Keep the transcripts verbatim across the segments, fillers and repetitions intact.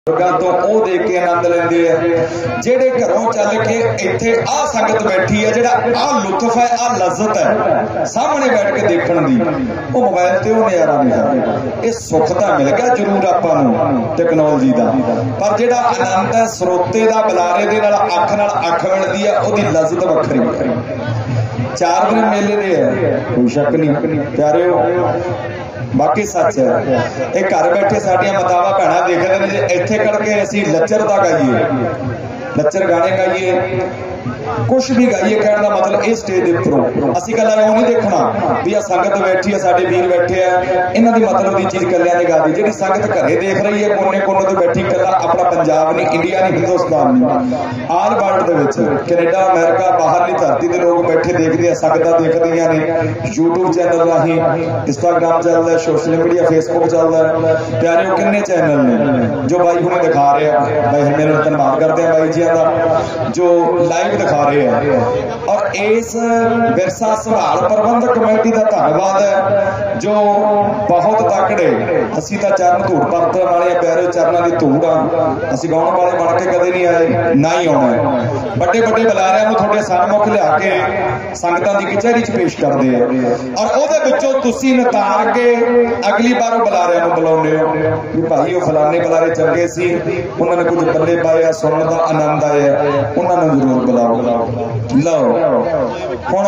तो वो देख के आनंद लेंदे है। जेड़े घरों चल के इत्थे आ संगत बैठी है, जेड़ा आ लुत्फ है, आ लज्जत है सामने बैठ के देखण दी, वो मोबाइल ते वो नज़ारा नहीं है। ये सुख तां मिल गया जरूर आपां नूं टैक्नोलॉजी दा, पर जेड़ा आनंद है सरोते दा बुलारे दे नाल अख नाल अख मिलदी है, ओदी लज्जत वखरी है। चार दिन मेले दे है, कोई शक नहीं प्यारे हो, बाकी सच है। एक घर बैठे साडियां मातावां भैणां देखदे ने, जे इत्थे करके असीं लच्चरदा गाईए, लच्चर गाने गाईए, कुछ भी गाईए, कहने का मतलब इस स्टेज के उपरों असीं गल्लां इउं नहीं देखना भी आ संगत बैठी है, साडे वीर बैठे हैं, इन्हां दी मतलब दी चीज़ कल्लियां नहीं गादी। जिहड़ी संगत घरे देख रही है कोने कोने तो बैठी, कल्ला अपना पंजाब नहीं, इंडिया नहीं, हिंदुस्तान नहीं, आल वर्ल्ड दे विच कैनेडा अमेरिका बाहरली धरती के लोग बैठे देखते हैं, संगतां देखदियां ने। यूट्यूब चैनल राही, इंस्टाग्राम चलदा है, सोशल मीडिया फेसबुक चलदा है। प्यारे किन्ने चैनल ने जो बाई हुणे दिखा रहे हैं, बाई मेरे धन्यवाद करते हैं बाई जी का जो लाइव दिखा रहे हैं। और इस विरसा संभाल प्रबंधक कमेटी का धन्यवाद है जो बहुत तकड़े, असीं तां चरण धूड़ परतण वाले प्यारे चरणों की धूड़ आ, असीं गाउण वाले बन के कदे नहीं आए, ना ही आउणा है। बड़े बड़े बुलारियां नूं तुहाडे सन्मुख लिया के संगतां दी कचहरी च पेश करदे आ, और उहदे विचों तुसीं नितार के अगली बार बुलारियां नूं बुलाउंदे हो कि भाई वो फलाने बुलारे चंगे सी, उन्होंने कुछ बल्ले पाए, सुनने का आनंद आया, उन्होंने जरूर बुलाओ। लो हुण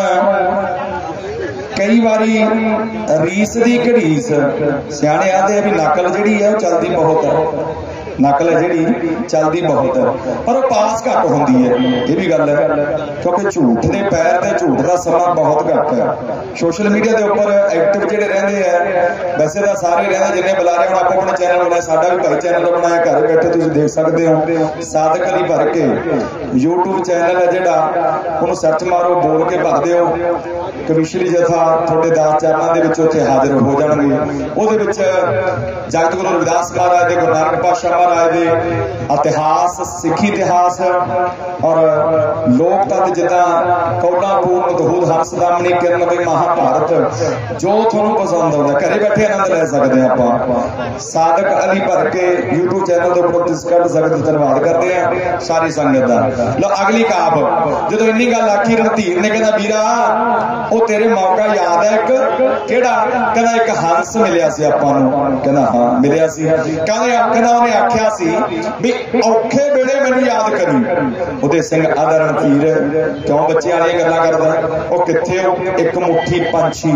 कई बारी रीस दी घड़ीस, सियाणे आदे भी नकल जिहड़ी है चलदी बहुत है, नकल है जिहड़ी चलदी बहुत है, पर वो पास घट होंदी है, ये भी गल है, क्योंकि झूठ के पैर ते झूठ का समा बहुत घट है। सोशल मीडिया के उपर एक्टिव जिहड़े रहिंदे हैं, वैसे तो सारे रहिंदे जिन्हें बुला रहे हो, आपो अपना चैनल बनाया, साडा भी भाई चैनल बनाया, घर बैठे तुसीं देख सकते हो। सादक अली भर के यूट्यूब चैनल है जिहड़ा, उहनूं सर्च मारो, बोल के भर दिओ, कविशरी जथा तुहाडे दास चरणों के विच उत्थे हाजिर हो जाणगे। उहदे विच जगत गुरु रविदास महाराज दे, गुरु नानक पातशाह महाराज दे इतिहास, सिखी इतिहास और लोक तत्व जिदा कौड़ा पूर्ण दहूद हंसदामनी किरण बई महाभारत, जो थोनों पसंद आता घरे बैठे आनंद ले सकते हैं। आप सादक अली भर के यूट्यूब चैनल के उपर कर सकते, धन्यवाद करते हैं सारी संगत का। लो अगली काब जो इन्नी गल आखी, रणधीर ने कहना वीरा वो तेरे मौका याद है एक केड़ा, कहना एक हंस मिलिया सी आपां नूं, कहना हाँ मिलिया सी, कहना कहना उन्हें आख्या सी भी औखे वेले मैनूं याद करी। उदय सिंह आदा रणधीर क्यों बच्चे वाली गल्लां करदा, वो कित्थे एक मुट्ठी पंछी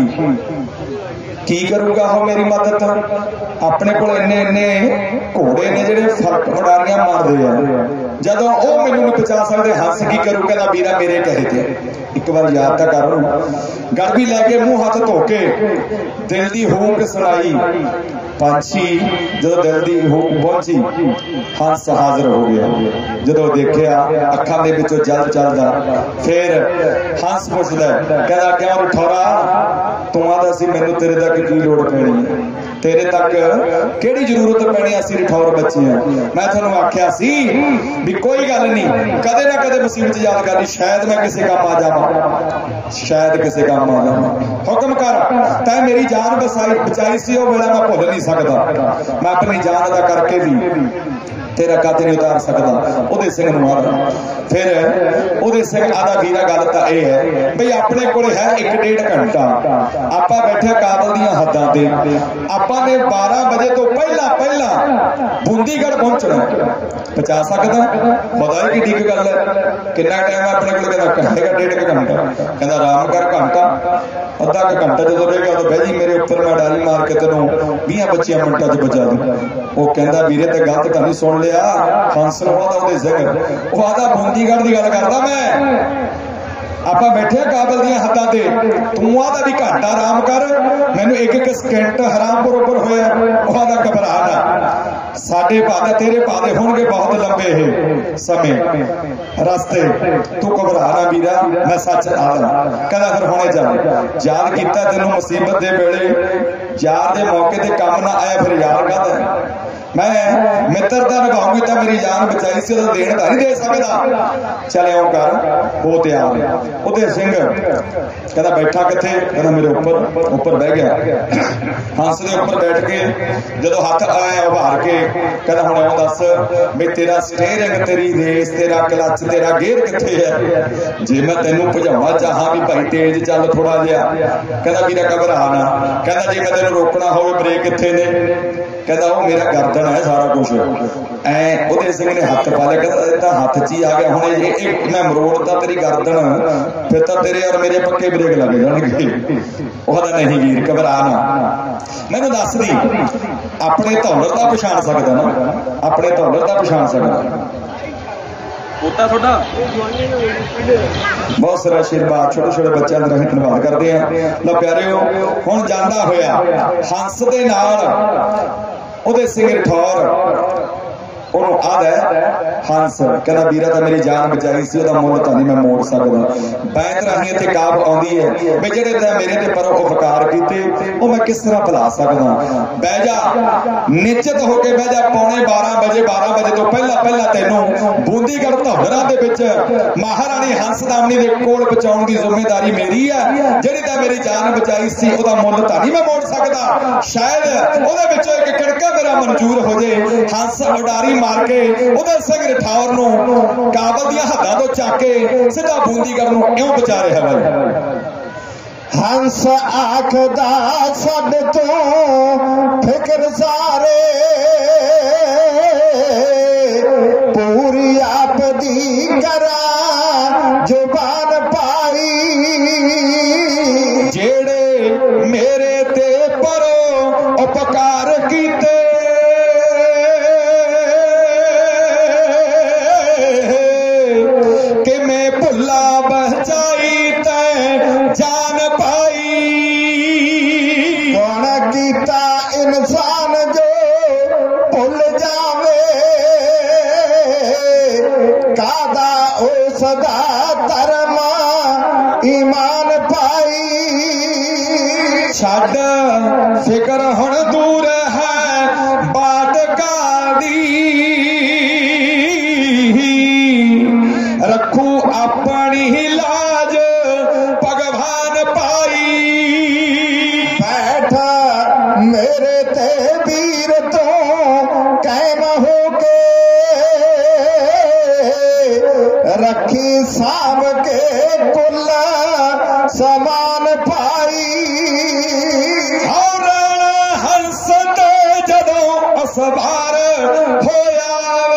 की करूगा हो मेरी मदद, अपने को इन्ने इन्ने घोड़े ने जिहड़े फर्क उड़ारियां मारदे आ, जदों वो मैनूं नहीं बचा सकते, हंस की करूँ, कहना वीरा मेरे कहे थे एक बार याद तो कर, गड़बी लैके मुंह हाथ धो के दिल की हूक सुनाई, पंछी जो दिल की हूक पहुंची, हंस हाजिर हो गया। जो देखिया अखां दे विचों जल चलदा, फिर हंस पुछदा, कहना क्यों ठौरा तू आदा सी मैनूं तेरे तक की लोड़ पैनी है, तेरे तक केड़ी जरूरत पैनी, असीं रिठौर बच्चे हैं, मैं तुहानूं आख्या सी भी कोई गल नहीं, कदे ना कदे मुसीबत याद करनी, शायद मैं किसी काम आ जावां, शायद किसी काम आ जावां, हुक्म कर तैं मेरी जान बसाई बचाई सी, वो वेला मैं भुल नहीं सकता, मैं अपनी जान अदा करके भी तेरा कद नहीं उतार सकता। उदय सिंह नूं आदा, फिर उदय सिंह आदा वीरा गल तां इह है बई अपने कोल है एक डेढ़ घंटा, आपां बैठे काबल दीआं हद्दां ते, आपां ने बारह बजे तो पहला पहला बूंदीगढ़ पहुंचना, पहुंचा सकदा, पता है कि ठीक गल है, कितना टाइम अपने को, कहना डेढ़ घंटा, कहना आराम कर घंटा, अद्धा क घंटा जो रहेगा तो बह जी मेरे उपर, मैं डाली मार के तेनों बीस पच्चीस मिनटों च बचा दूं। वो कहता वीरे ते गलत कहानी सुन लिया, हंस उदय सिंह वो आदा बूंदीगढ़ की गल करता, मैं आपां बैठे काबल दीआं हद्दां ते, तू आदा भी घंटा आराम कर, मैनूं एक एक सेकंड हराम बरोबर होया, वो आदा घबरा ना, साडे भादे तेरे भादे होणगे बहुत लंबे है समय रस्ते, तू घबरा ना वीरा, मैं सच आदा, कहना फिर हुणे जा याद कीता तैनूं मुसीबत दे वेले, यार दे मौके ते काम ना आया, फिर यार काहदा मैं मित्रता निभाऊंगी तो मेरी जान बचाई सी उहदा देण तां नहीं दे सकदा चल इउं कर हो तैयार उदय सिंह कहता बैठा किथे कहता मेरे ऊपर ऊपर बह गया हंस दे ऊपर बैठ के जदों हाथ आया उभार के कहता हुण इउं दस भी तेरा स्टीयरिंग तेरी रेस तेरा क्लच तेरा गेयर किथे है जे मैं तैनूं भजाउणा चाहां भी भाई तेज चल थोड़ा जिहा कहता वीरा घबरा ना कहता जे मैं तैनूं रोकना होवे ब्रेक किथे ने कहता वो मेरा गर्दन है सारा कुछ ऐ उदय सिंह ने हथ पा लिया कहता हथ च ही आ गया हुण ये मैं मरोड़ता तेरी गर्दन फिर तो तेरे और मेरे पक्के ब्रेक लग जाएंगे वो कहता नहीं वीर घबरा ना मैनूं दस दी अपने धौलर दा पछाण सकदा ना अपने धौलर दा पछाण सकदा बहुत सारा आशीर्वाद छोटे छोटे बच्चों का ਅਸੀਂ धन्यवाद करते हैं लो प्यारिओ हुण जांदा होया हंस दे नाल उदय सिंह राठौर ਉਹਨੂੰ ਆਦਾ ਹੰਸ ਕਹਿੰਦਾ ਵੀਰਾ ਤਾਂ ਮੇਰੀ ਜਾਨ ਬਚਾਈ ਸੀ ਉਹਦਾ ਮੁੱਲ ਤਾਂ ਨਹੀਂ ਮੈਂ ਮੋੜ ਸਕਦਾ ਬੈਂਤ ਰਾਹੀਂ ਇੱਥੇ ਕਾਬ ਆਉਂਦੀ ਹੈ ਵੀ ਜਿਹੜੇ ਤਾਂ ਮੇਰੇ ਤੇ ਪਰ ਉਪਕਾਰ ਕੀਤੇ ਉਹ ਮੈਂ ਕਿਸ ਤਰ੍ਹਾਂ ਭੁਲਾ ਸਕਦਾ ਬਹਿ ਜਾ ਨਿਸ਼ਚਿਤ ਹੋ ਕੇ ਬਹਿ ਜਾ ਪੌਣੇ ਬਾਰਾਂ ਵਜੇ ਬਾਰਾਂ ਵਜੇ ਤੋਂ ਪਹਿਲਾਂ ਪਹਿਲਾਂ ਤੈਨੂੰ ਬੂੰਦੀਗੜ੍ਹ ਧੌਲਰਾਂ ਦੇ ਵਿੱਚ ਮਹਾਰਾਣੀ ਹੰਸਦਾਮਣੀ ਦੇ ਕੋਲ ਪਹੁੰਚਾਉਣ ਦੀ ਜ਼ਿੰਮੇਵਾਰੀ ਮੇਰੀ ਹੈ ਜਿਹੜੀ ਤਾਂ ਮੇਰੀ ਜਾਨ ਬਚਾਈ ਸੀ ਉਹਦਾ ਮੁੱਲ ਤਾਂ ਨਹੀਂ ਮੈਂ ਮੋੜ ਸਕਦਾ ਸ਼ਾਇਦ ਉਹਦੇ ਵਿੱਚੋਂ ਇੱਕ ਕਿੜਕਾ ਮੇਰਾ ਮਨਜ਼ੂਰ ਹੋ ਜੇ ਹੰਸ ਉਡਾਰੀ मार के उदय सिंह राठौर नूं काबल दियां हदां तों चक के सीधा बूंदीगढ़ नूं इउं बचा रिहा भाई हंस आखदा सद तो फिक्र सारे पूरी आप दी करा जुबान पाई जेड़े मेरे ते परो उपकार कीते इंसान जो भुल जावे कादा ओ सदा धर्मा ईमान पाई छड़ फिक्र हुण दूर है बादगा दी रखू अपनी लाज भगवान पाई बैठा मेरे ते वीर तो कैम हो के रखी साम के कुल समान पाई और हंस ते जदों असवार होया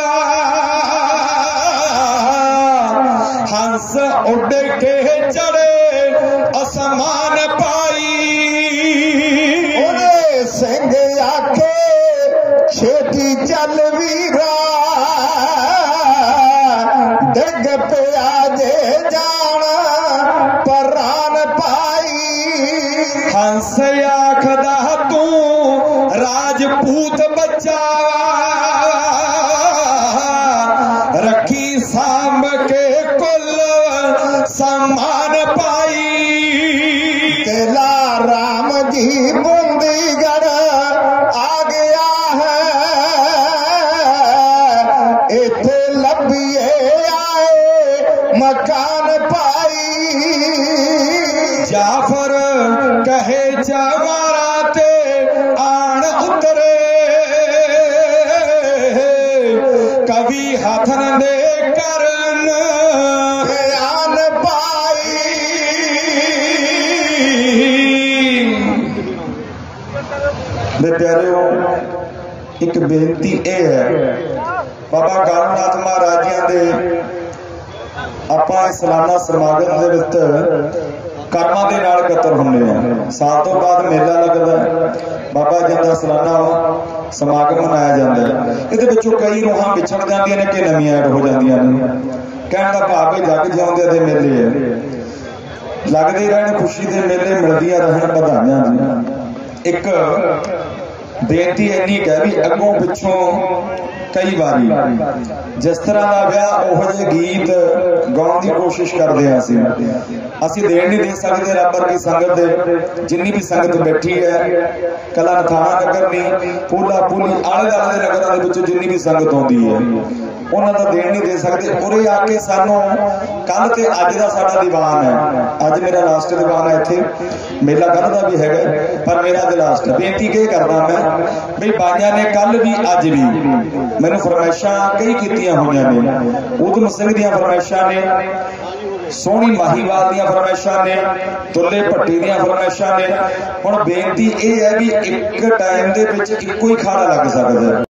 हंस उड़ के चढ़े असमान पाई सिंह आखे छेती चल वीरा डिग पिया जे जाना परान पाई हंस आखदा तू राजपूत बच्चा रखी सांभ के कुल सम्मान पाई तेला राम जी बूंदीगढ़ आ गया है इथे लभिए आए मकान पाई जाफर कहे जवारा ते आण उतरे कवि हथन दे करन बयान पाई मेरे प्यारे एक बेनती यह है बाबा कालूनाथ महाराजियां दे ਆਪਾਂ ਸਾਲਾਨਾ ਸਮਾਗਮ ਦੇ ਵਿੱਚ ਕਰਮਾਂ ਦੇ ਨਾਲ ਇਕੱਤਰ ਹੁੰਦੇ ਆ ਸਾਲ ਤੋਂ ਬਾਅਦ ਮੇਲਾ ਲੱਗਦਾ ਬਾਬਾ ਜੀ ਦਾ ਸਾਲਾਨਾ ਸਮਾਗਮ ਮਨਾਇਆ ਜਾਂਦਾ ਇਹਦੇ ਵਿੱਚੋਂ ਕਈ ਰੂਹਾਂ ਵਿਛੜ ਜਾਂਦੀਆਂ ਨੇ ਕਿ ਨਵੀਆਂ ਐਡ ਹੋ ਜਾਂਦੀਆਂ ਨੇ ਕਹਿਣ ਦਾ ਭਾਵ ਹੈ ਜਗ ਜਿਉਂਦੇ ਦੇ ਮੇਲੇ ਆ ਲੱਗਦੇ ਰਹਿਣ ਖੁਸ਼ੀ ਦੇ ਮੇਲੇ ਮਿਲਦੀਆਂ ਰਹਿਣ ਵਧਾਈਆਂ ਦੀਆਂ ਇੱਕ ਬੇਨਤੀ ਇੰਨੀ ਕਹਿ ਵੀ ਅੱਗੋਂ ਪਿੱਛੋਂ कई बारी जिस तरह का ब्याह ओहो जे गीत गाउण की कोशिश करते हैं असी असी देण नहीं दे सकते रब वर्गी संगत दे जिन्नी भी संगत बैठी है कला नथाना नगर पूला पूली आले दुआले दे नगरां दे विच जिन्नी भी संगत आउंदी है उन्हां दा देण नहीं दे सकते उरे आके सानू कल ते अज दा साडा दीवान है अज मेरा लास्ट दीवान है इत्थे मेला कल दा भी हैगा पर मेरा अज लास्ट बेनती के करदा मैं भी बाइयां ने कल भी अज भी मैनू फरमाइशां कई कीतियां होईयां ने उधम सिंह दियां फरमाइशां ने सोहनी माहीवाल दियां फरमाइशां ने तुल्ले भट्टी दियां फरमाइशां ने हुण बेनती यह है भी एक टाइम दे विच इक्को ही खाना लग सकदा है।